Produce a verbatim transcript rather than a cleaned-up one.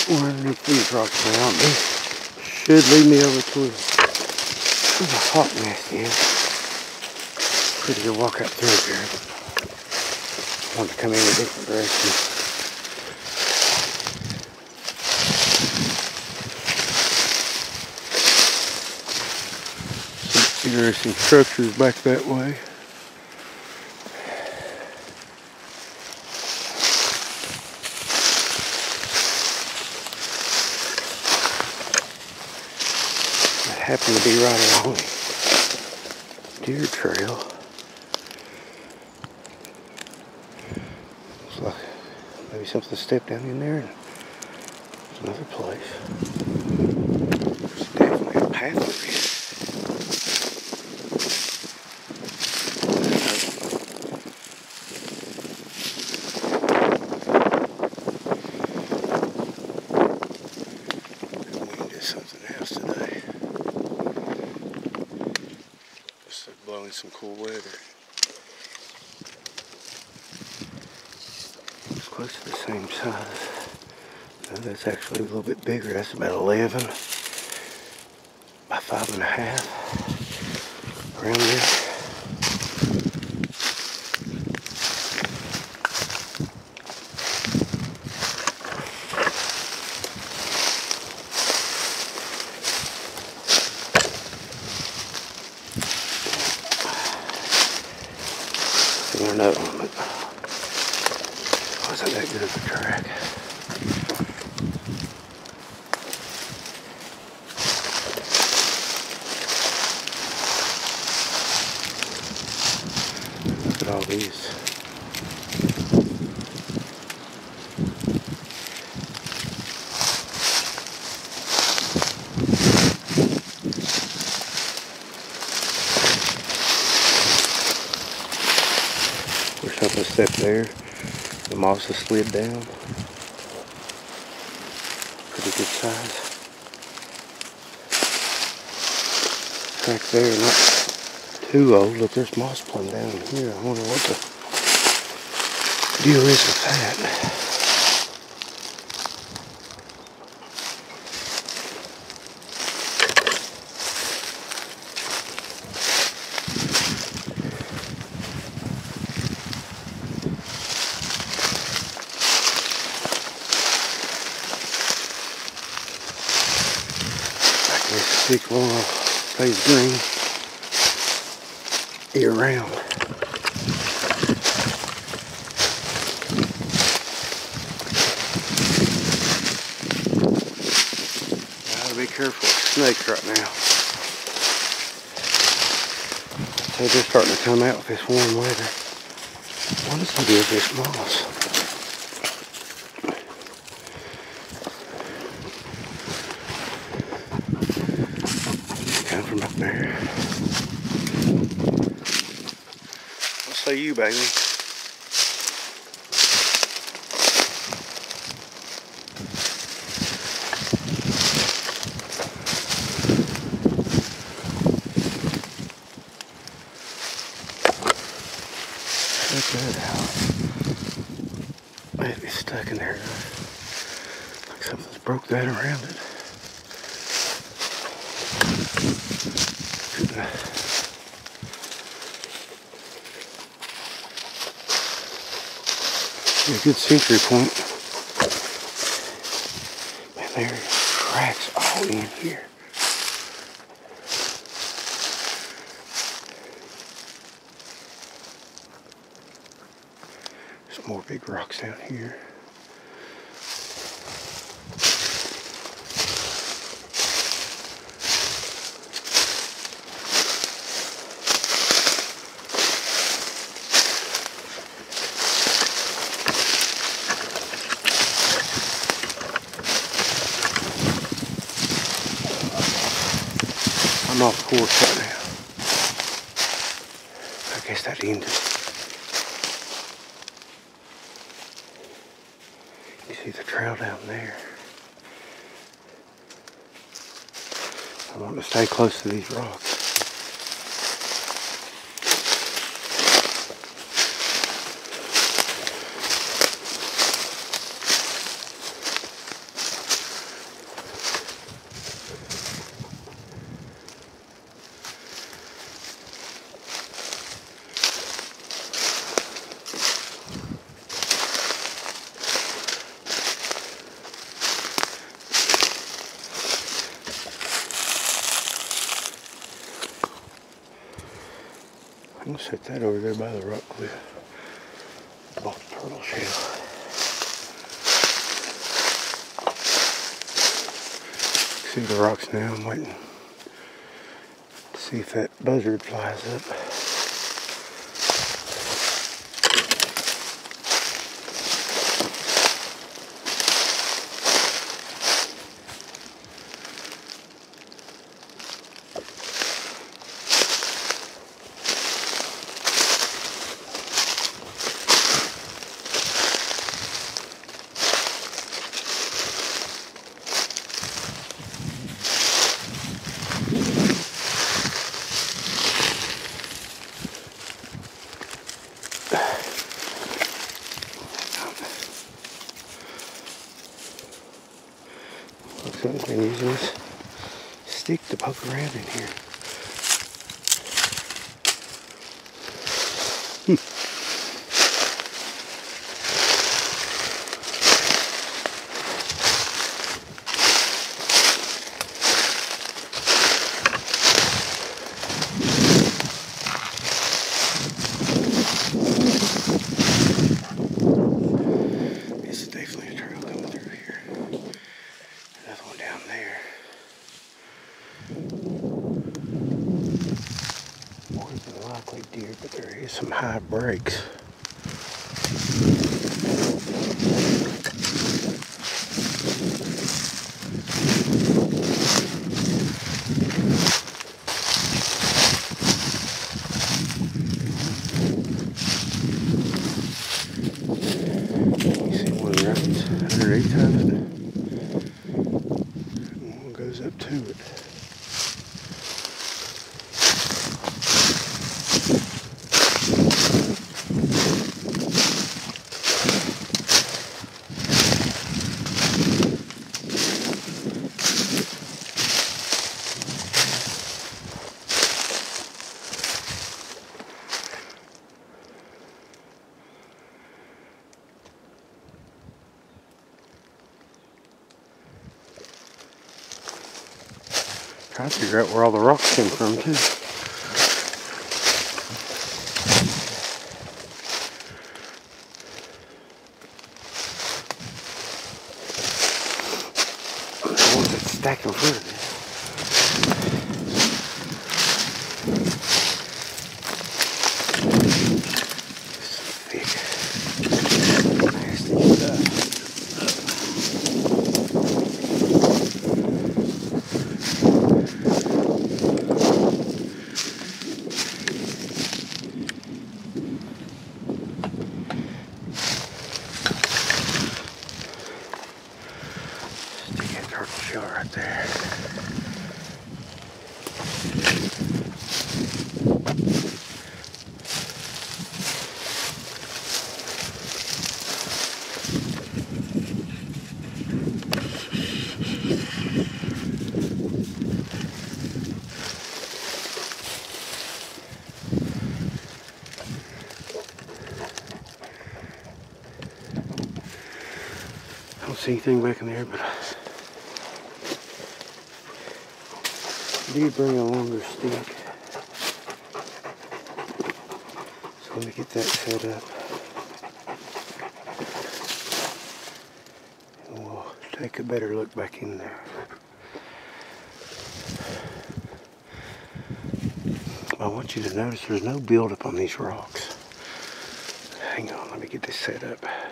We're underneath these rocks now. They should lead me over to where the hawk nest is. Pretty good walk out through here. I want to come in a different direction. Some interesting structures back that way. Happen to be right along a deer trail. Looks like maybe something stepped down in there and there's another place. There's definitely a path through here. The wind is something else today. Blowing some cool weather. It's close to the same size. Now that's actually a little bit bigger. That's about eleven by five and a half. Around there. Another one, but wasn't that good of a track. Look at all these. Something stepped there. The moss has slid down. Pretty good size. Track there, not too old. Look, there's moss plumb down here. I wonder what the deal is with that. This big one stays green year round. Gotta be careful with snakes right now. So they're starting to come out with this warm weather. What is the deal with this moss? From up there. What say you, baby? Check that out. Might be stuck in there. Like something's broke that around it. A good sentry point. Man, there are tracks all in here. There's more big rocks down here. I'm off course right now. I guess that ended. You see the trail down there. I want to stay close to these rocks. I'm gonna set that over there by the rock cliff. Off turtle shell. See the rocks now. I'm waiting to see if that buzzard flies up. Something's been using this stick to poke around in here. Hmm. This is definitely a trail coming through here. Another one down there. More than likely deer, but there is some high breaks. You see one runs underneath of it. And one goes up to it. Trying to figure out where all the rocks came from too. The ones that stack in front of me. Thick, nasty stuff. Turtle shell right there. I don't see anything back in there, but I did bring a longer stick. So let me get that set up. And we'll take a better look back in there. I want you to notice there's no buildup on these rocks. Hang on, let me get this set up.